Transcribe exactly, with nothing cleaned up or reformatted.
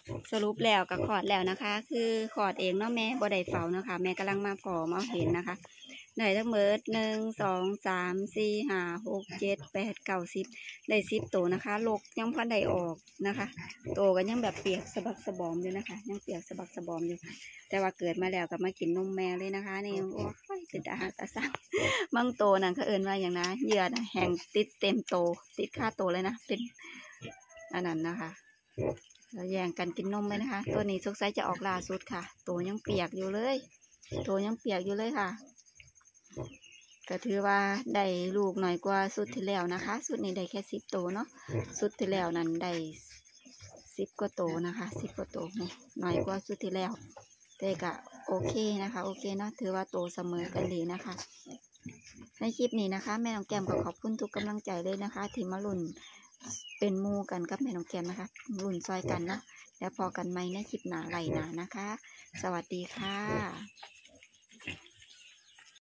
สรุปแล้วกับขอดแล้วนะคะ คือขอดเองเนาะแม่บ่ได้เฝ้านะคะแม่กำลังมาพอมาเห็นนะคะได้ทั้งหมดหนึ่งสองสามสี่ห้าหกเจ็ดแปดเก้าสิบได้สิบตัวนะคะลกยังพันได้ออกนะคะโตกันยังแบบเปียกสะบักสะบอมอยู่นะคะยังเปียกสะบักสะบอมอยู่แต่ว่าเกิดมาแล้วกับมากินนมแมวเลยนะคะนี่โอ้ยติดอาหารตาสั่งบางโตนั่นเขาเอิ้นว่าอย่างนะเหยื่อแห้งติดเต็มโตติดค่าโตเลยนะเป็นอันนั้นนะคะเราแย่งกันกินนมเลยนะคะตัวนี้สงสัยจะออกล่าสุดค่ะตัวยังเปียกอยู่เลยตัวยังเปียกอยู่เลยค่ะก็ถือว่าได้ลูกหน่อยกว่าสุดที่แล้วนะคะสุดนี้ได้แค่สิบตัวเนาะสุดที่แล้วนั้นได้สิบกว่าตัวนะคะสิบกว่าตัวนี่หน่อยกว่าสุดที่แล้วแต่ก็โอเคนะคะโอเคเนาะถือว่าโตเสมอกันดีนะคะในคลิปนี้นะคะแม่น้องแก้มก็ขอบคุณทุกกำลังใจเลยนะคะที่มาลุ่นเป็นมูกันกับแม่น้องแก้มนะคะลุ่นซอยกันนะแล้วพอกันไหมในคลิปหนาไหลหนานะคะสวัสดีค่ะ